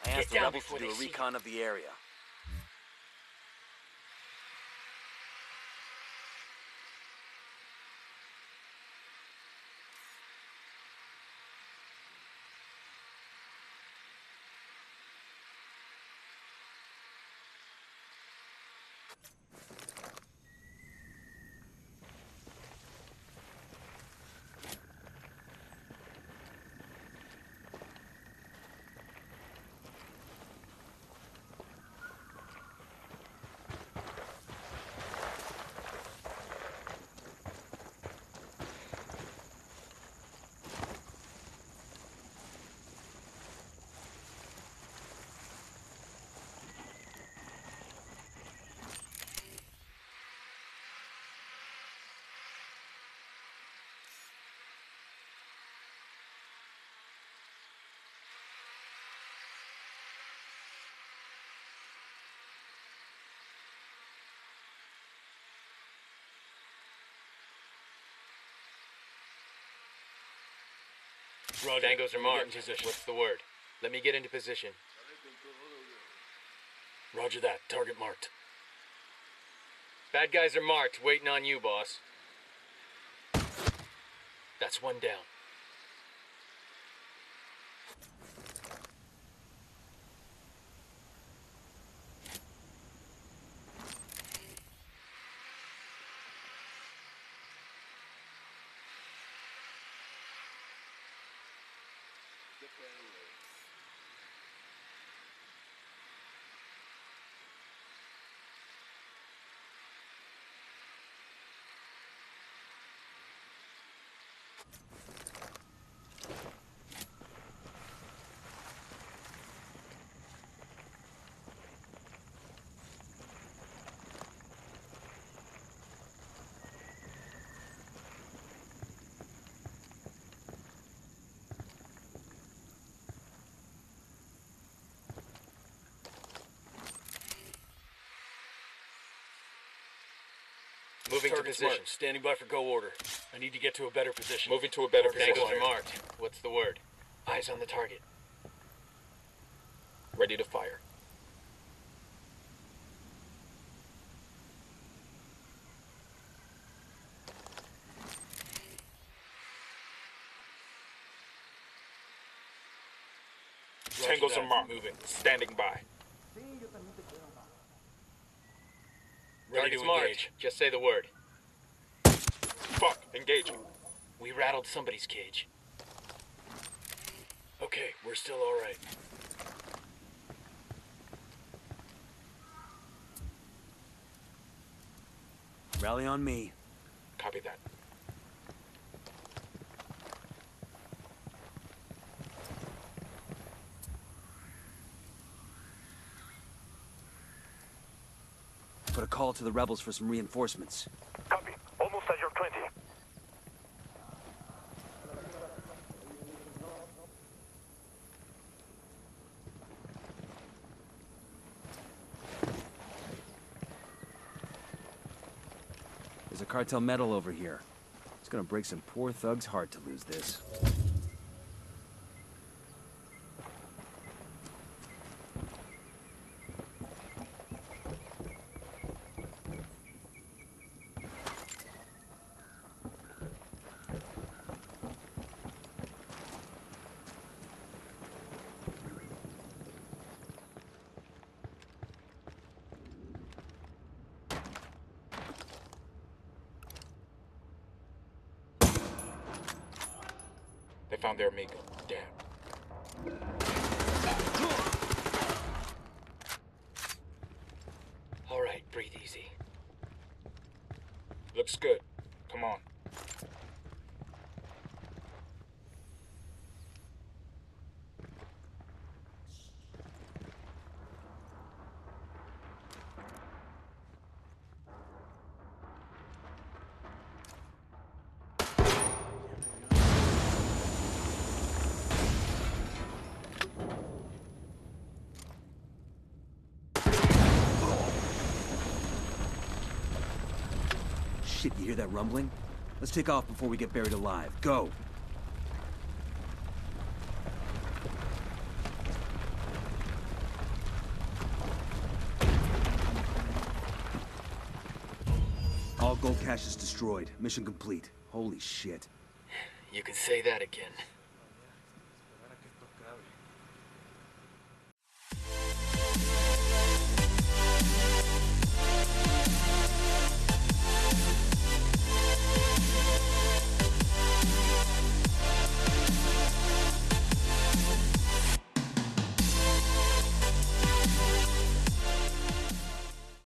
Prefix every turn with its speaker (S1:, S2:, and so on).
S1: I asked the rebels to do a recon of the area.
S2: Roger. Tangos are marked. What's the word? Let me get into position. Roger that. Target marked. Bad guys are marked. Waiting on you, boss. That's one down. Moving to position.
S3: Marked. Standing by for go order. I need to get to a better position.
S2: Moving to a better position. Tangos are marked. What's the word? Eyes on the target.
S3: Ready to fire. Tangos are marked. Moving. Standing by.
S2: Target's marked. Just say the word.
S3: Fuck. Engaging.
S2: We rattled somebody's cage.
S3: Okay, we're still all right.
S1: Rally on me.
S3: Copy that.
S1: Put a call to the rebels for some reinforcements.
S4: Copy. Almost at your 20.
S1: There's a cartel medal over here. It's gonna break some poor thug's heart to lose this.
S3: They found their amigo. Damn.
S2: All right, breathe easy.
S3: Looks good. Come on.
S1: Shit, you hear that rumbling? Let's take off before we get buried alive. Go! All gold caches destroyed. Mission complete. Holy shit.
S2: You can say that again.